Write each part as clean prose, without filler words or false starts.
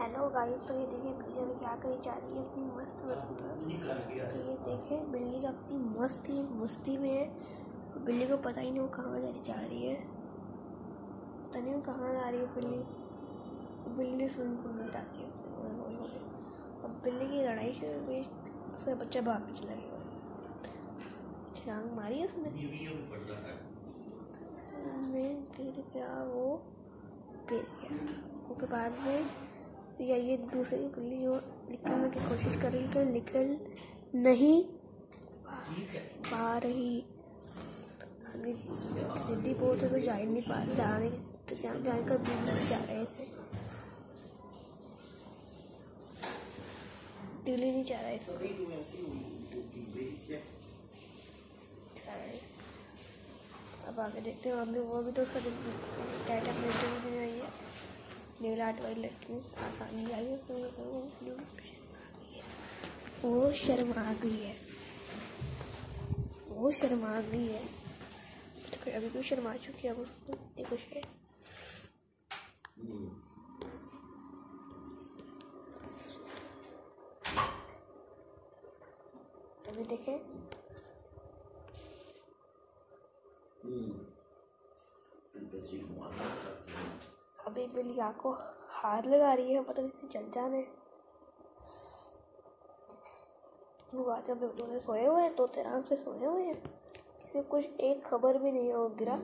Hello guys, तो ये देखिए बिल्ली अभी क्या करी जा रही है अपनी मस्त मस्ती में। तो ये देखें बिल्ली का अपनी मस्ती मस्ती में है। बिल्ली को पता ही नहीं वो कहाँ जा रही है, पता नहीं वो कहाँ जा रही है। बिल्ली सुन उठाती है उसे। अब बिल्ली की लड़ाई शुरू हो गई, उसका बच्चा भाग के चला गया। छलांग मारी है उसने, क्या वो गिर गया। उसके बाद में या ये दूसरी बिल्ली जो निकलने की कोशिश कर रही है, निकल नहीं पा रही। अभी सिद्धि बहुत है तो जा ही नहीं पा जाने का दिल नहीं जा रहा है, इसे दिल ही नहीं चाह रहा है। अब आगे देखते हैं। हमने वो भी तो उसका टाइटा प्रिंटिंग भी आई है, नेल आर्ट वाली लड़की आसानी आई है, वो शर्मा गई है। तो अभी भी शर्मा चुकी है, अब उसको कुछ है। अभी देखें अभी बिल्ली को हाथ लगा रही है, पता नहीं चल जाने। जब दोनों सोए हुए हैं तो आराम से सोए हुए हैं, किसी कुछ एक खबर भी नहीं है वो गिरा।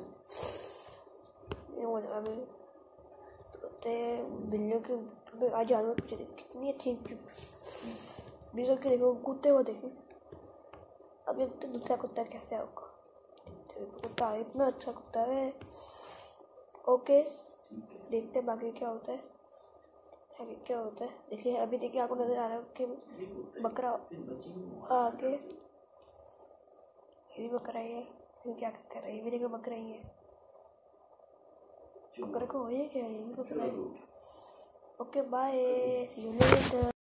अभी बिल्लियों की आज जानवर कुछ कितनी अच्छी बिल्लियों की देखो कुत्ते हुए देखें। अभी तो दूसरा कुत्ता कैसे होगा, कुत्ता इतना अच्छा कुत्ता है। ओके देखते बाकी क्या होता है, देखिए। अभी देखिए आपको नजर आ रहा है कि बकरा आगे, ये भी बकरा ही है। ये क्या कर रहा है, ये भी देखो बकरा ही है। बकरे को हो क्या है, ये भी बकरा है। Okay bye, see you letter.